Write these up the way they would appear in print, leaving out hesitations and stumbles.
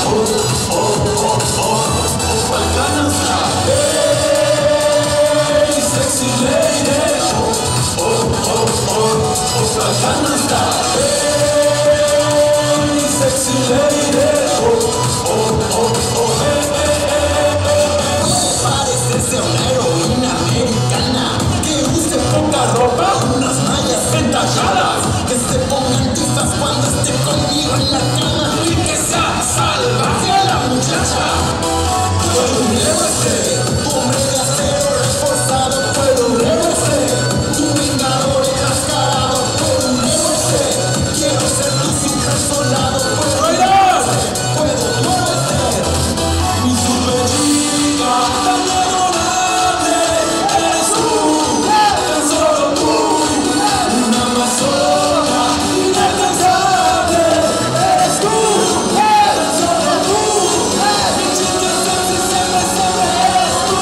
Parecerse a una heroína americana que use poca ropa, unas mallas entalladas, que se pongan tizas cuando esté conmigo en la cama y que sea salvaje a la muchacha. Puedo un RC, tu hombre de acero reforzado. Puedo un RC, tu vengador enmascarado. Puedo un RC, quiero ser tu super soldado. Puedo un RC, puedo tu RC, mi super chica, tan adorable. Eres tú, tan solo tú, una amazona inalcanzable. Eres tú, tan solo tú, mi chica sexy siempre eres tú.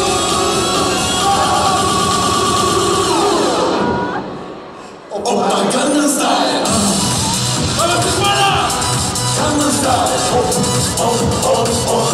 Opa Gangnam Style, ¡mueve tu espalda! Gangnam Style, oh, oh, oh, oh.